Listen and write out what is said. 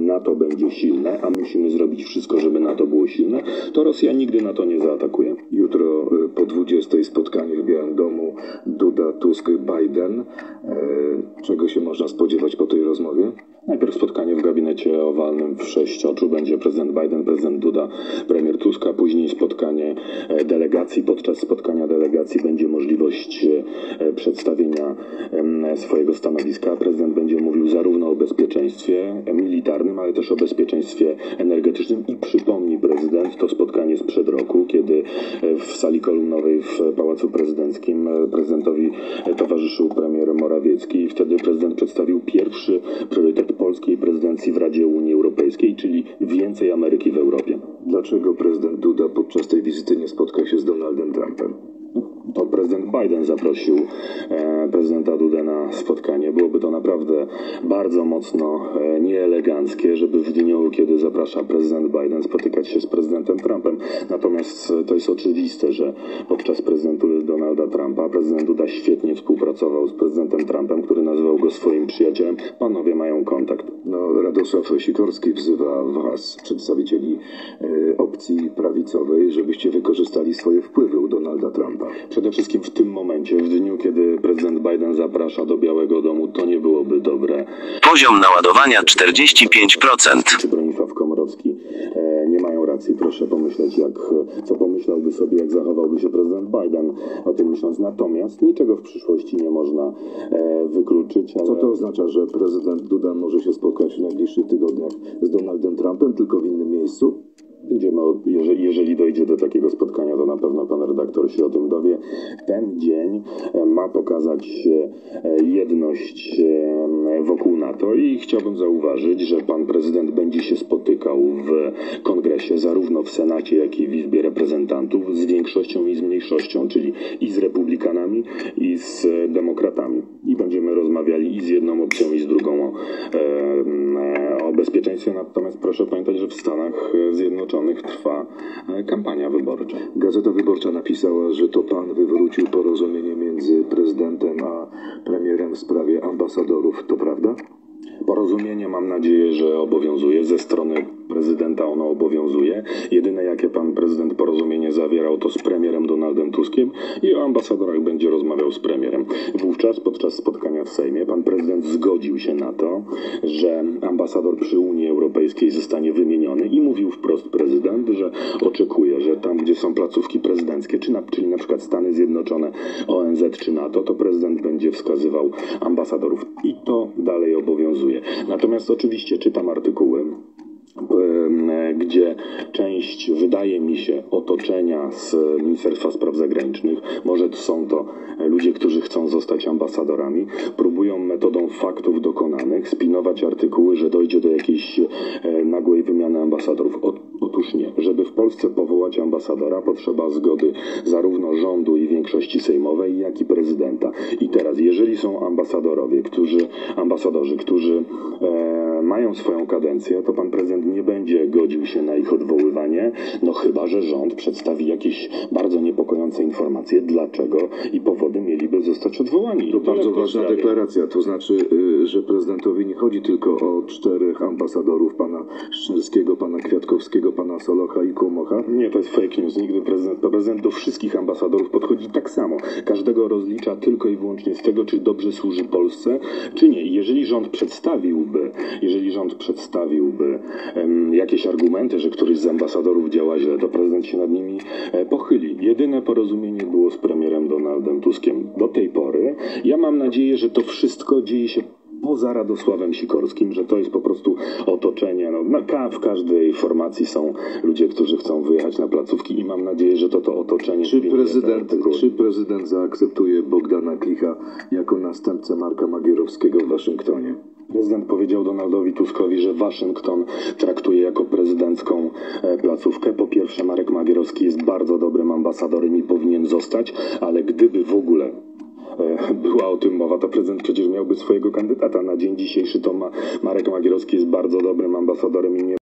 NATO będzie silne, a musimy zrobić wszystko, żeby NATO było silne, to Rosja nigdy NATO nie zaatakuje. Jutro po 20 spotkanie w Białym Domu Duda, Tusk, Biden. Czego się można spodziewać po tej rozmowie? Najpierw spotkanie w gabinecie owalnym w 6 oczu. Będzie prezydent Biden, prezydent Duda, premier Tusk, a później spotkanie delegacji. Podczas spotkania delegacji będzie możliwość przedstawienia swojego stanowiska. Prezydent będzie mówił zarówno o bezpieczeństwie militarnym, ale też o bezpieczeństwie energetycznym. I przypomni prezydent to spotkanie sprzed roku, kiedy w sali kolumnowej w Pałacu Prezydenckim prezydentowi towarzyszył premier Morawiecki. I wtedy prezydent przedstawił pierwszy priorytet polskiej prezydencji w Radzie Unii Europejskiej, czyli więcej Ameryki w Europie. Dlaczego prezydent Duda podczas tej wizyty nie spotka się z Donaldem Trumpem? To prezydent Biden zaprosił prezydenta Dudę na spotkanie. Byłoby to naprawdę bardzo mocno nieeleganckie, żeby w dniu, kiedy zaprasza prezydent Biden, spotykać się z prezydentem Trumpem. Natomiast to jest oczywiste, że podczas prezydentury Donalda Trumpa prezydent Duda świetnie współpracował z prezydentem Trumpem, który nazywał go swoim przyjacielem. Panowie mają kontakt. Radosław Sikorski wzywa was, przedstawicieli opcji prawicowej, żebyście wykorzystali swoje wpływy u Donalda Trumpa. Przede wszystkim w tym momencie, w dniu, kiedy prezydent Biden zaprasza do Białego Domu, to nie byłoby dobre. Poziom naładowania 45%. Czy Bronisław Komorowski nie mają racji? Proszę pomyśleć, co pomyślałby sobie, jak zachowałby się prezydent Biden, o tym myśląc. Natomiast niczego w przyszłości nie można wykluczyć. Ale... Co to oznacza, że prezydent Duda może się spotkać w najbliższych tygodniach z Donaldem Trumpem, tylko w innym miejscu? Jeżeli dojdzie do takiego spotkania, to na pewno pan redaktor się o tym dowie. Ten dzień ma pokazać jedność wokół NATO i chciałbym zauważyć, że pan prezydent będzie się spotykał w kongresie, zarówno w Senacie, jak i w Izbie Reprezentantów, z większością i z mniejszością, czyli i z republikanami, i z demokratami. I będziemy rozmawiali i z jedną opcją, i z drugą o bezpieczeństwie. Natomiast proszę pamiętać, że w Stanach Zjednoczonych trwa kampania wyborcza. Gazeta Wyborcza napisała, że to pan wywrócił porozumienie między prezydentem a premierem w sprawie ambasadorów. To prawda? Porozumienie, mam nadzieję, że obowiązuje. Ze strony prezydenta ono obowiązuje. Jedyne, jakie pan prezydent porozumienie zawierał, to z premierem Donaldem Tuskiem i o ambasadorach będzie rozmawiał z premierem. Wówczas podczas spotkania w Sejmie pan prezydent zgodził się na to, że ambasador przy Unii Europejskiej zostanie wymieniony i mówił wprost prezydent, że oczekuje, że tam, gdzie są placówki prezydenckie, czyli na przykład Stany Zjednoczone, ONZ czy NATO, to prezydent będzie wskazywał ambasadorów. I to dalej obowiązuje. Natomiast oczywiście czytam artykuły, gdzie część, wydaje mi się, otoczenia z Ministerstwa Spraw Zagranicznych, może są to ludzie, którzy chcą zostać ambasadorami, próbują metodą faktów dokonanych spinować artykuły, że dojdzie do jakiejś nagłej wymiany ambasadorów. Otóż nie. Żeby w Polsce powołać ambasadora, potrzeba zgody zarówno rządu i większości sejmowej, jak i prezydenta. I teraz, jeżeli są ambasadorzy, którzy mają swoją kadencję, to pan prezydent nie będzie godził się na ich odwoływanie, no chyba że rząd przedstawi jakieś bardzo niepokojące informacje, dlaczego i powody mieliby zostać odwołani. To bardzo ważna deklaracja, to znaczy, że prezydentowi nie chodzi tylko o 4 ambasadorów, pana Szczerskiego, pana Kwiatkowskiego, pana Solocha i Kłomocha. Nie, to jest fake news. Nigdy prezydent do wszystkich ambasadorów podchodzi tak samo. Każdego rozlicza tylko i wyłącznie z tego, czy dobrze służy Polsce, czy nie. Jeżeli rząd przedstawiłby jakieś argumenty, że któryś z ambasadorów działa źle, to prezydent się nad nimi pochyli. Jedyne porozumienie było z premierem Donaldem Tuskiem do tej pory. Ja mam nadzieję, że to wszystko dzieje się poza Radosławem Sikorskim, że to jest po prostu otoczenie. W każdej formacji są ludzie, którzy chcą wyjechać na placówki i mam nadzieję, że to otoczenie... Czy prezydent zaakceptuje Bogdana Klicha jako następcę Marka Magierowskiego w Waszyngtonie? Prezydent powiedział Donaldowi Tuskowi, że Waszyngton traktuje jako prezydencką placówkę. Po pierwsze, Marek Magierowski jest bardzo dobrym ambasadorem i powinien zostać, ale gdyby w ogóle była o tym mowa, to prezydent przecież miałby swojego kandydata. Na dzień dzisiejszy to Marek Magierowski jest bardzo dobrym ambasadorem i nie